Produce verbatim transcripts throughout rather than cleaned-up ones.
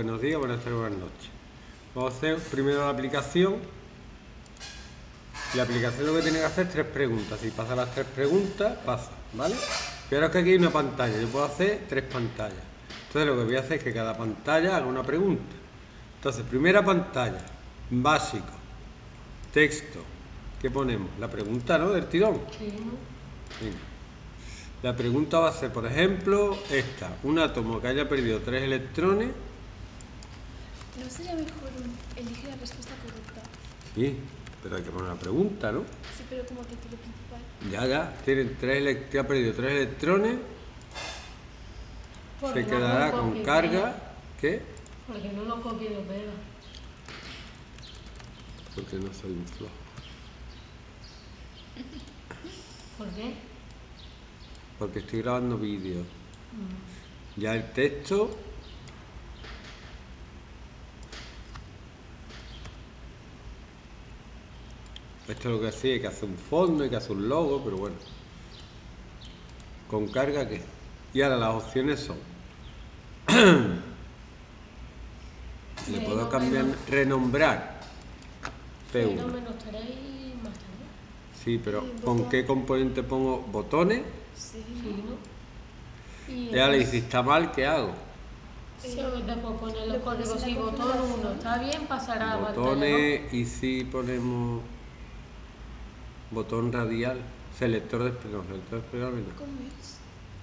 buenos días, buenas tardes, buenas noches. Vamos a hacer primero la aplicación. La aplicación lo que tiene que hacer es tres preguntas. Si pasa las tres preguntas, pasa, ¿vale? Pero es que aquí hay una pantalla, yo puedo hacer tres pantallas. Entonces lo que voy a hacer es que cada pantalla haga una pregunta. Entonces, primera pantalla, básico, texto. ¿Qué ponemos? La pregunta, ¿no? Del tirón. Sí. Venga. La pregunta va a ser, por ejemplo, esta. Un átomo que haya perdido tres electrones. ¿No sería mejor un elige la respuesta correcta? Sí, pero hay que poner una pregunta, ¿no? Sí, pero como título principal. Ya, ya. Tienen tres elec- que ha perdido tres electrones. Porque Se no quedará lo con copie y carga. pega. ¿Qué? Porque no lo copia y lo pega. Porque no soy un flojo. ¿Por qué? Porque estoy grabando vídeos. Mm. Ya el texto. Esto es lo que hacía, hay que hacer un fondo, hay que hacer un logo, pero bueno. ¿Con carga qué? Y ahora las opciones son. Le puedo cambiar, renombrar. P Cero uno. menos tres y más tarde. Sí, pero Sí, ¿con botón. qué componente pongo botones? Sí. Sí, ¿no? Y Ya le el- dice, está mal, ¿qué hago? Sí, después poner lo los pones códigos. en la Si botón configuración. uno está bien, pasará a pantalla dos. Botones, y si ponemos botón radial, selector de no, selector de desplegable no. ¿Cómo es?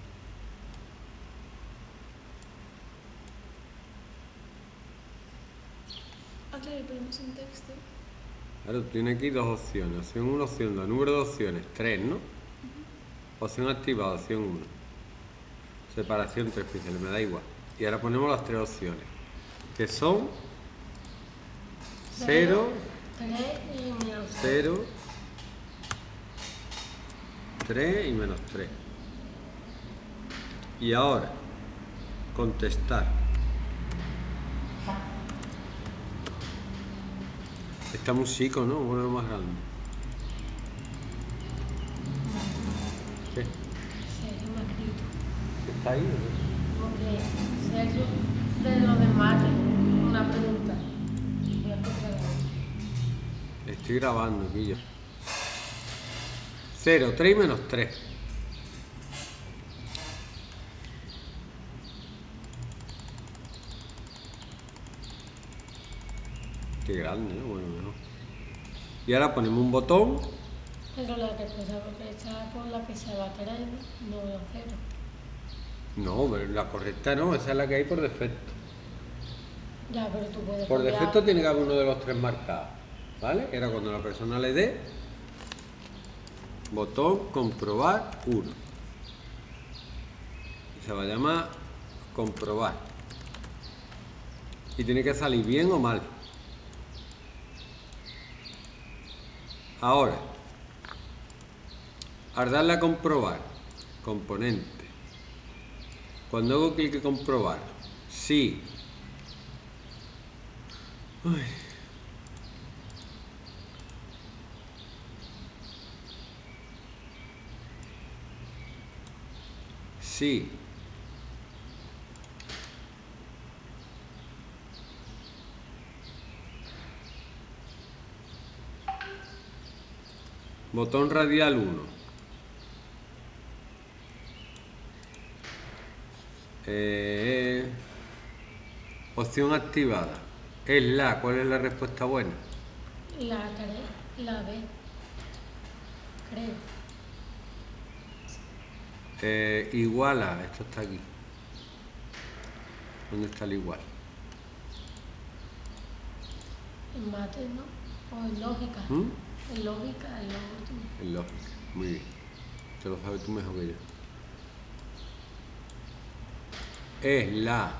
Ah, claro, ponemos un texto. Claro, tiene aquí dos opciones, opción uno, opción dos, número de opciones, tres, ¿no? Opción activada, opción uno. Separación tres píxeles, me da igual. Y ahora ponemos las tres opciones, que son cero, tres y menos tres. cero, tres y menos tres. Y ahora, contestar. Está muy chico, ¿no? Bueno, más grande. ¿Qué? Sergio me ha escrito. ¿Está ahí o no? Porque Sergio de lo de mate, una pregunta. Voy a escuchar ahora. Estoy grabando aquí yo. cero, tres y menos tres. Qué grande, ¿no? Bueno, mejor. Y ahora ponemos un botón. Pero la respuesta correcta por la que se va a querer, no la cero. No, pero la correcta no, esa es la que hay por defecto. Ya, pero tú puedes Por copiar. defecto tiene que haber uno de los tres marcados, ¿vale? Era cuando la persona le dé botón comprobar uno. Y se va a llamar comprobar. Y tiene que salir bien o mal. Ahora, al darle a comprobar, componente, cuando hago clic en comprobar, sí. Uy. Sí. Botón radial uno. Eh, opción activada. Es la. ¿Cuál es la respuesta buena? La cree, la B. Creo. Eh, igual a. Esto está aquí. ¿Dónde está el igual? En mate, ¿no? O en lógica. ¿Mm? En lógica, en lo último. En lógica. Muy bien. Te lo sabes tú mejor que yo. Es la.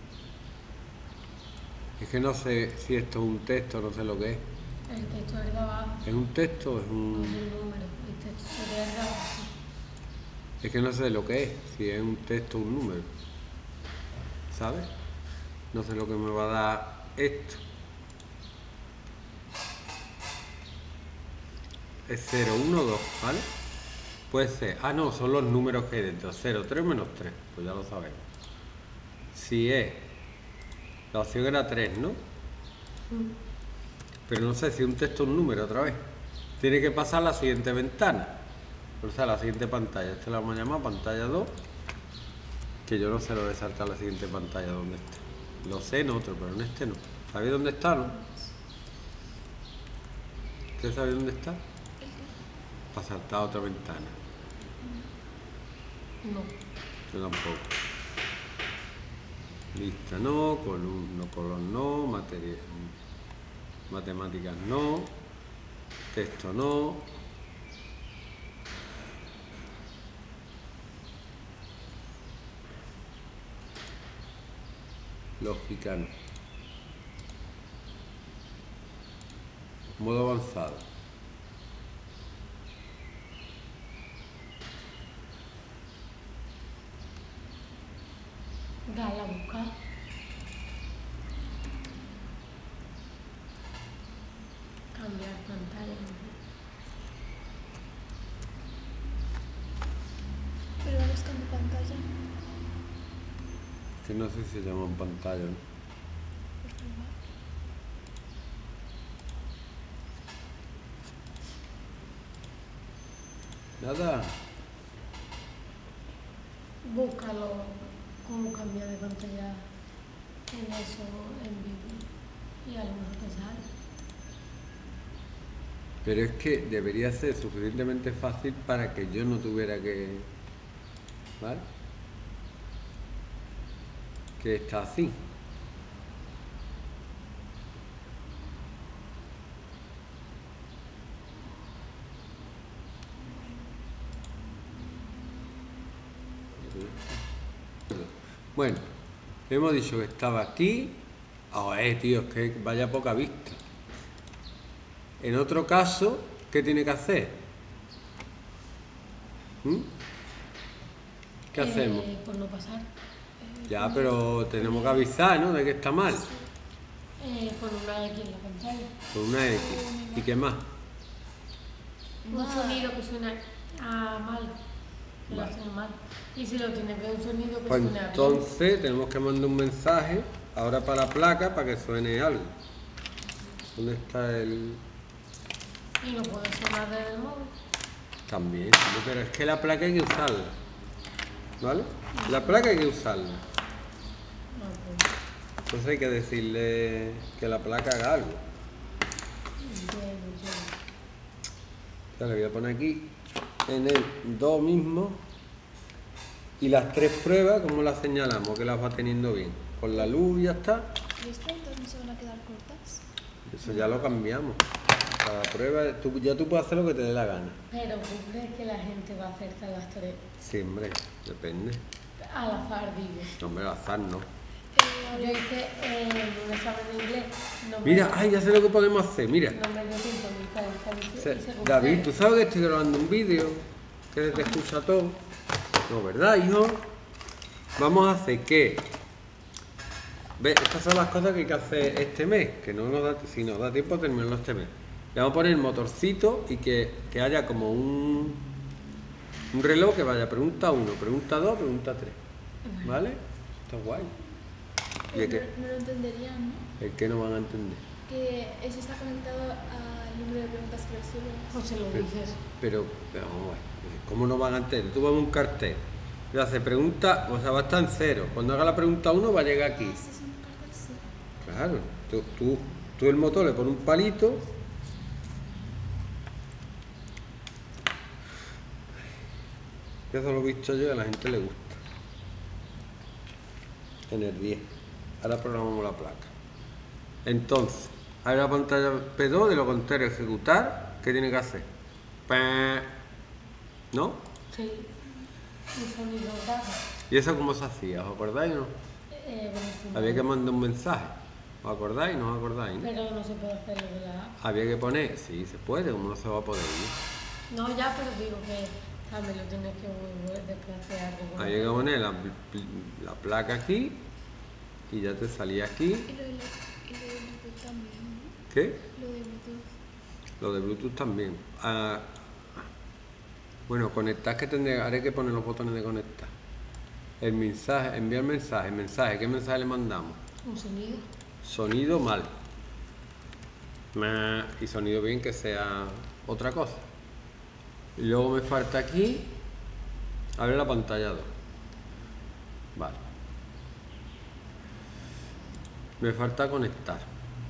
Es que no sé si esto es un texto, no sé lo que es. El texto es de abajo, ¿Es un texto o es no un...? es el número. El texto sería el de abajo. Es que no sé lo que es, si es un texto o un número. ¿Sabes? No sé lo que me va a dar esto. Es cero, uno, dos, ¿vale? Puede ser... Ah, no, son los números que hay dentro. cero, tres menos tres. Pues ya lo sabemos. Si es La opción era tres, ¿no? Mm. Pero no sé si un texto o un número otra vez. Tiene que pasar a la siguiente ventana. O sea, a la siguiente pantalla. Esta la vamos a llamar pantalla dos. Que yo no sé lo de saltar a la siguiente pantalla dónde está. Lo sé en otro, pero en este no. ¿Sabéis dónde está, no? ¿Usted sabe dónde está? ¿El qué? Para saltar a otra ventana. No. Yo tampoco. Lista no, columna no, color no, materia, matemáticas no, texto no. Lógica no. Modo avanzado. Dale a buscar. Cambiar pantalla. Pero va buscando pantalla. Que no sé si se llama pantalla, ¿no? Pues probar. Nada. Búscalo cómo cambiar de pantalla en eso, en vídeo. Y a lo mejor te sale. Pero es que debería ser suficientemente fácil para que yo no tuviera que... ¿Vale? Que está así. Bueno, hemos dicho que estaba aquí. Oh, eh, tío, es que vaya poca vista. En otro caso, ¿qué tiene que hacer? ¿Mm? ¿Qué hacemos? Eh, por no pasar. Ya, pero tenemos que avisar, ¿no? De que está mal. Eh, por una X en la pantalla. Con una X. ¿Y qué más? Un Más. sonido que suena a mal. Que lo Vale. hacen mal. Y si lo tiene que un sonido que Pues suene a bien. entonces tenemos que mandar un mensaje ahora para la placa para que suene algo. ¿Dónde está el...? Y no puede sonar desde el móvil. También, sí, pero es que la placa hay que usarla. ¿Vale? La placa hay que usarla. No, pues. Entonces hay que decirle que la placa haga algo. Entiendo, entiendo. Ya le voy a poner aquí en el do mismo. Y las tres pruebas, ¿cómo las señalamos? Que las va teniendo bien. Con la luz y ya está. ¿Y estas preguntas no se van a quedar cortas? Eso ya lo cambiamos. Cada prueba, tú- ya tú puedes hacer lo que te dé la gana. Pero ¿tú crees que la gente va a acertar las tres? Sí, hombre, depende. Al azar, digo. No, hombre, al azar no. Eh, Yo hice eh, un examen de inglés. No me- Mira, ay, ya sé lo que podemos hacer, mira. No me dio tiempo ni para el Se- hice con David, tres. ¿tú sabes que estoy grabando un vídeo? Que te escucha todo. No, ¿verdad, hijo? Vamos a hacer que... ¿Ves? Estas son las cosas que hay que hacer este mes, que no nos da, si nos da tiempo terminarlo este mes. Le vamos a poner el motorcito y que, que haya como un, un reloj que vaya pregunta uno, pregunta dos, pregunta tres. ¿Vale? Está guay. ¿Y el pero qué? no, no lo entenderían, ¿no? ¿El qué no van a entender? Que eso está conectado al número de preguntas que recibes. Pues se lo Pero, dices. pero, pero vamos a ver, ¿cómo no van a entender? Tú vas a un cartel, le hace pregunta, o sea, va a estar en cero. Cuando haga la pregunta uno va a llegar aquí. Ah, sí, son cartas, sí. Claro, tú, tú, tú el motor le pones un palito. Eso lo he visto yo y a la gente le gusta. En el diez. Ahora programamos la placa. Entonces, abre la pantalla P dos, de lo contrario, ejecutar. ¿Qué tiene que hacer? Pa- ¿No? Sí. Un sonido raro. ¿Y eso cómo se hacía? ¿Os acordáis o no? Eh, buenísimo. Había que mandar un mensaje. ¿Os acordáis? ¿No os acordáis? no? Pero no se puede hacer lo de la app. Había que poner, sí, se puede, ¿cómo no se va a poder? ¿no? No, ya, pero digo que también lo tienes que volver después hacer algo con Había que el- poner la, la placa aquí y ya te salía aquí. Y lo de, la- y lo de Bluetooth también, ¿no? ¿Qué? Lo de Bluetooth. Lo de Bluetooth también. Ah, bueno, conectar que tendré, haré que poner los botones de conectar. El mensaje, enviar mensaje, mensaje, ¿qué mensaje le mandamos? Un sonido. Sonido mal. Y sonido bien que sea otra cosa. Y luego me falta aquí abre la pantalla dos. Vale. Me falta conectar.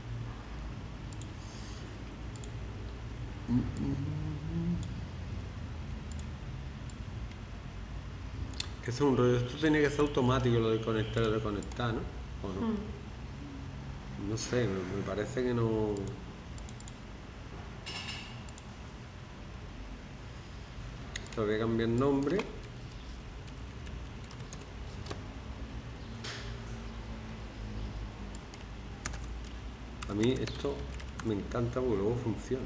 Que es un rollo. Esto tiene que ser automático, lo de conectar y desconectar, ¿no? ¿O no? Mm. No sé, me, me parece que no. Esto voy a cambiar nombre. A mí esto me encanta porque luego funciona.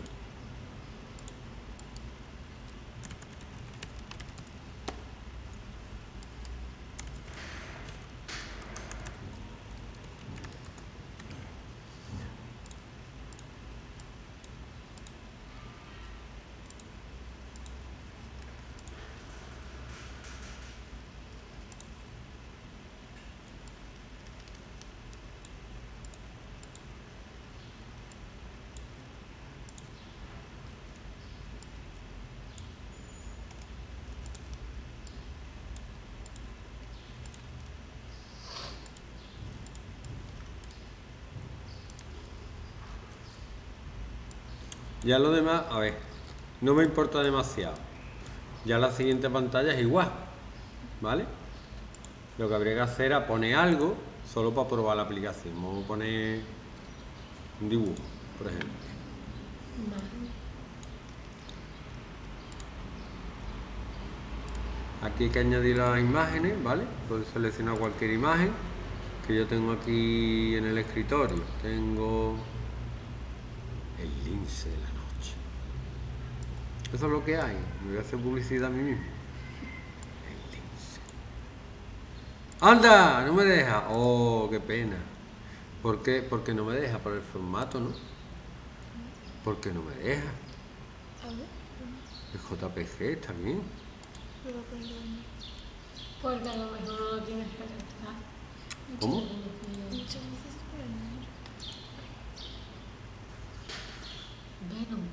Ya lo demás, a ver, no me importa demasiado. Ya la siguiente pantalla es igual, ¿vale? Lo que habría que hacer era poner algo solo para probar la aplicación. Vamos a poner un dibujo, por ejemplo. Aquí hay que añadir las imágenes, ¿vale? Puedo seleccionar cualquier imagen que yo tengo aquí en el escritorio. Tengo el lince de la noche. Eso es lo que hay. Me voy a hacer publicidad a mí mismo. El lince. ¡Anda! No me deja. Oh, qué pena. ¿Por qué? Porque no me deja por el formato, ¿no? Porque no me deja. El J P G está bien. Porque a lo mejor no lo tienes que aceptar. ¿Cómo? Muchas veces por el número. Venom.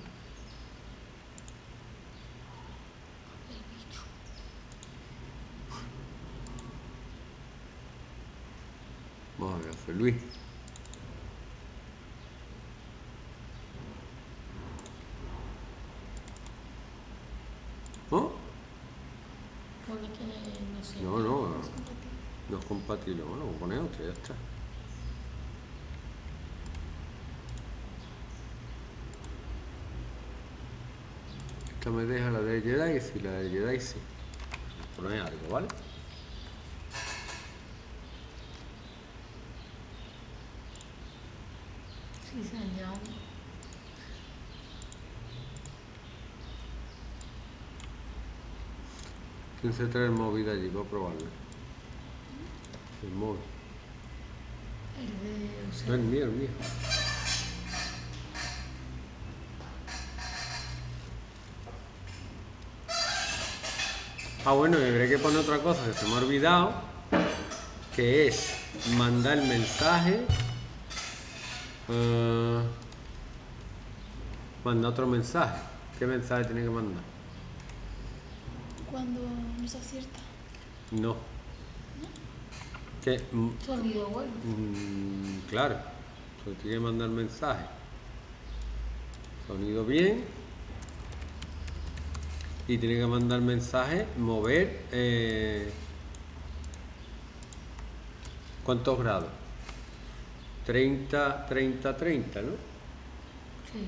Vamos a ver, José Luis. ¿No? Pone que no sé. No, no, no es compatible. Bueno, voy a poner otra, ya está. Esta me deja la de Jedi y si la de Jedi sí. Voy a poner algo, ¿vale? Sí, se añade. ¿Quién se trae el móvil de allí? Voy a probarlo. El móvil. El de. O sea, No, el mío, el mío. Ah, bueno, y habré que poner otra cosa que se me ha olvidado, que es mandar el mensaje, uh, mandar otro mensaje. ¿Qué mensaje tiene que mandar? Cuando nos acierta. No. Que, mm, sonido bueno. mm, claro, se tiene que mandar mensaje. Sonido bien. Y tiene que mandar mensaje, mover. Eh, ¿Cuántos grados? treinta, treinta, treinta, ¿no? Sí.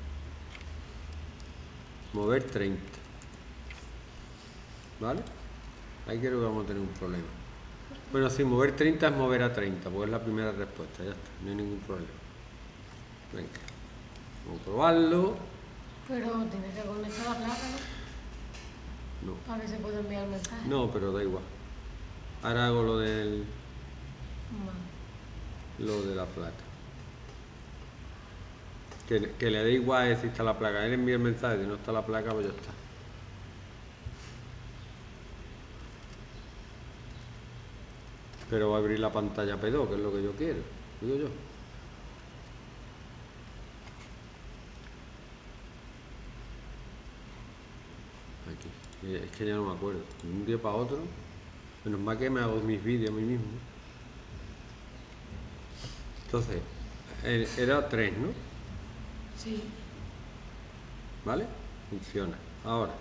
Mover treinta. ¿Vale? Ahí creo que vamos a tener un problema. Bueno, sí, mover treinta es mover a treinta, porque es la primera respuesta, ya está, no hay ningún problema. Venga, vamos a probarlo. Pero tienes que conectar la placa, ¿no? No. Para que se pueda enviar el mensaje. No, pero da igual. Ahora hago lo del. Vale. Lo de la placa. Que, que le dé igual si está la placa. Él envía el mensaje, si no está la placa, pues ya está. Pero va a abrir la pantalla P dos, que es lo que yo quiero. digo yo. Aquí, es que ya no me acuerdo. De un día para otro, menos mal que me hago mis vídeos a mí mismo. Entonces, era tres, ¿no? Sí. ¿Vale? Funciona. Ahora,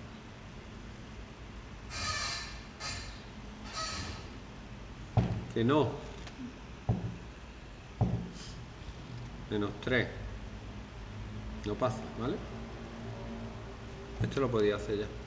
que no. Menos tres. No pasa, ¿vale? Esto lo podía hacer ya.